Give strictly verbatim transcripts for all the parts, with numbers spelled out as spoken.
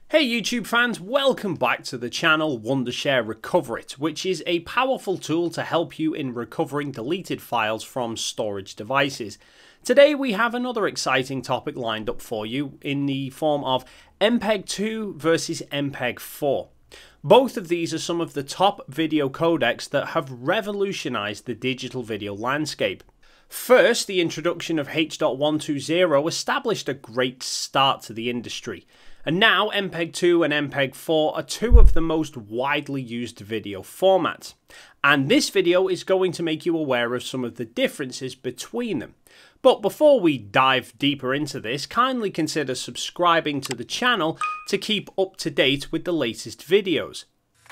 Hey YouTube fans, welcome back to the channel Wondershare Recover It, which is a powerful tool to help you in recovering deleted files from storage devices. Today we have another exciting topic lined up for you in the form of M P E G two versus M P E G four. Both of these are some of the top video codecs that have revolutionized the digital video landscape. First, the introduction of H one twenty established a great start to the industry. And now M P E G two and M P E G four are two of the most widely used video formats. And this video is going to make you aware of some of the differences between them. But before we dive deeper into this, kindly consider subscribing to the channel to keep up to date with the latest videos.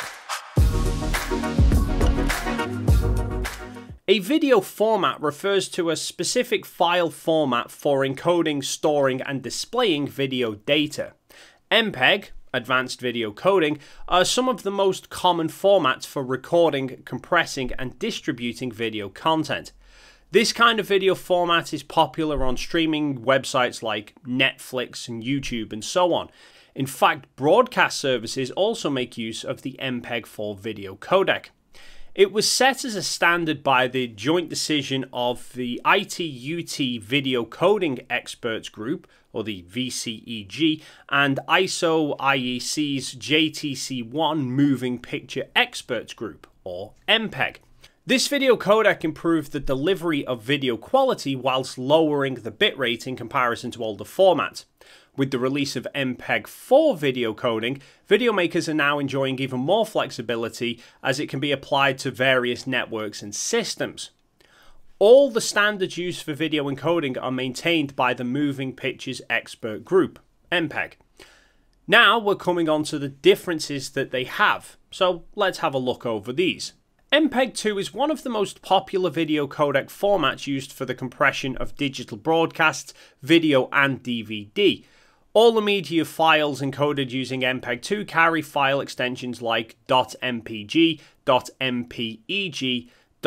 A video format refers to a specific file format for encoding, storing, and displaying video data. M P E G, Advanced Video Coding, are some of the most common formats for recording, compressing, and distributing video content. This kind of video format is popular on streaming websites like Netflix and YouTube and so on. In fact, broadcast services also make use of the M P E G four video codec. It was set as a standard by the joint decision of the I T U T Video Coding Experts Group, or the V C E G, and I S O I E C's J T C one Moving Picture Experts Group, or M P E G. This video codec improved the delivery of video quality whilst lowering the bitrate in comparison to older formats. With the release of M P E G four video coding, video makers are now enjoying even more flexibility as it can be applied to various networks and systems. All the standards used for video encoding are maintained by the Moving Pictures Expert Group, M P E G. Now we're coming on to the differences that they have, so let's have a look over these. M P E G two is one of the most popular video codec formats used for the compression of digital broadcasts, video and D V D. All the media files encoded using M P E G two carry file extensions like .mpg, .mpeg,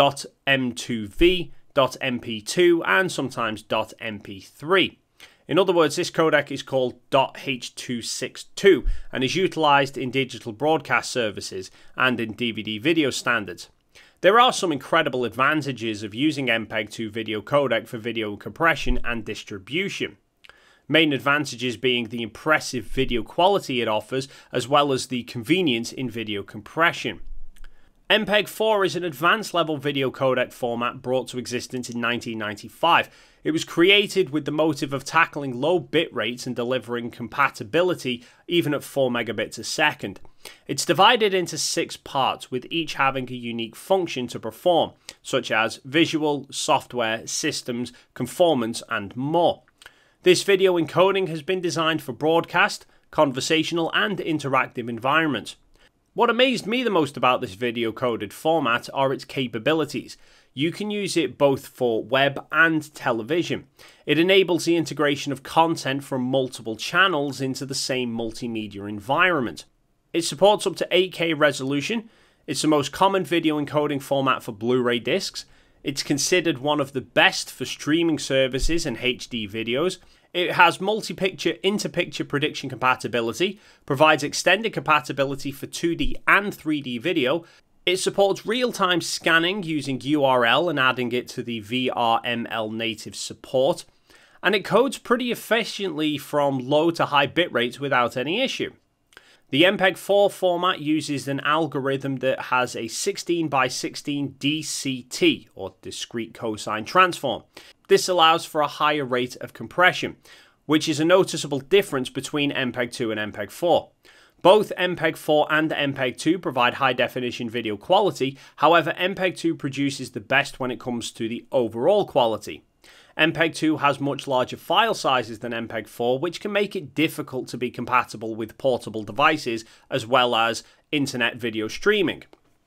.m two v, .m p two and sometimes .m p three. In other words, this codec is called H two sixty-two and is utilized in digital broadcast services and in D V D video standards. There are some incredible advantages of using M P E G two video codec for video compression and distribution. Main advantages being the impressive video quality it offers, as well as the convenience in video compression. M P E G four is an advanced level video codec format brought to existence in nineteen ninety-five. It was created with the motive of tackling low bit rates and delivering compatibility even at four megabits a second. It's divided into six parts, with each having a unique function to perform, such as visual, software, systems, conformance, and more. This video encoding has been designed for broadcast, conversational, and interactive environments. What amazed me the most about this video coded format are its capabilities. You can use it both for web and television. It enables the integration of content from multiple channels into the same multimedia environment. It supports up to eight K resolution. It's the most common video encoding format for Blu-ray discs. It's considered one of the best for streaming services and H D videos. It has multi-picture inter-picture prediction compatibility, provides extended compatibility for two D and three D video. It supports real-time scanning using U R L and adding it to the V R M L native support. And it codes pretty efficiently from low to high bit rates without any issue. The M P E G four format uses an algorithm that has a sixteen by sixteen D C T, or discrete cosine transform. This allows for a higher rate of compression, which is a noticeable difference between M P E G two and M P E G four. Both M P E G four and M P E G two provide high definition video quality, however M P E G two produces the best when it comes to the overall quality. M P E G two has much larger file sizes than M P E G four, which can make it difficult to be compatible with portable devices as well as internet video streaming.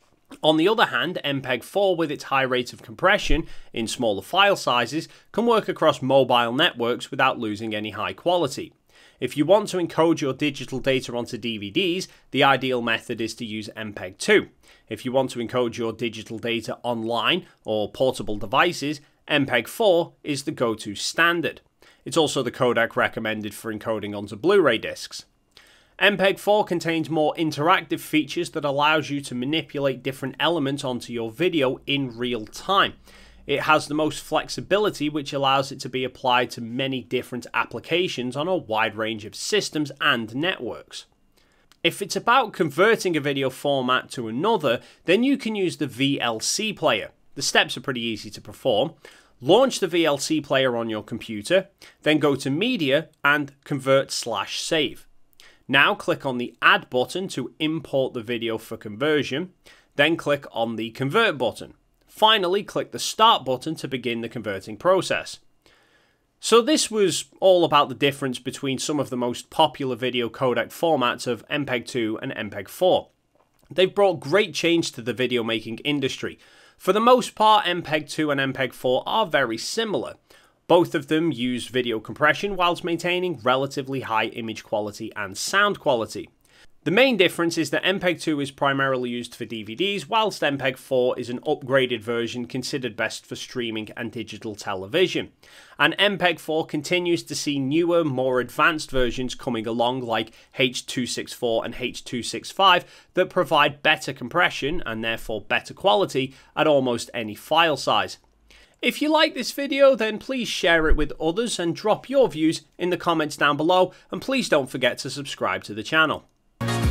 On the other hand, M P E G four, with its high rate of compression in smaller file sizes, can work across mobile networks without losing any high quality. If you want to encode your digital data onto D V Ds, the ideal method is to use M P E G two. If you want to encode your digital data online or portable devices, M P E G four is the go-to standard. It's also the codec recommended for encoding onto Blu-ray discs. M P E G four contains more interactive features that allows you to manipulate different elements onto your video in real time. It has the most flexibility, which allows it to be applied to many different applications on a wide range of systems and networks. If it's about converting a video format to another, then you can use the V L C player. The steps are pretty easy to perform. Launch the V L C player on your computer, then go to Media and Convert slash Save. Now click on the Add button to import the video for conversion, then click on the Convert button. Finally, click the Start button to begin the converting process. So this was all about the difference between some of the most popular video codec formats of M P E G two and M P E G four. They've brought great change to the video making industry. For the most part, M P E G two and M P E G four are very similar. Both of them use video compression whilst maintaining relatively high image quality and sound quality. The main difference is that M P E G two is primarily used for D V Ds, whilst M P E G four is an upgraded version considered best for streaming and digital television. And M P E G four continues to see newer, more advanced versions coming along like H two sixty-four and H two sixty-five that provide better compression and therefore better quality at almost any file size. If you like this video, then please share it with others and drop your views in the comments down below, and please don't forget to subscribe to the channel.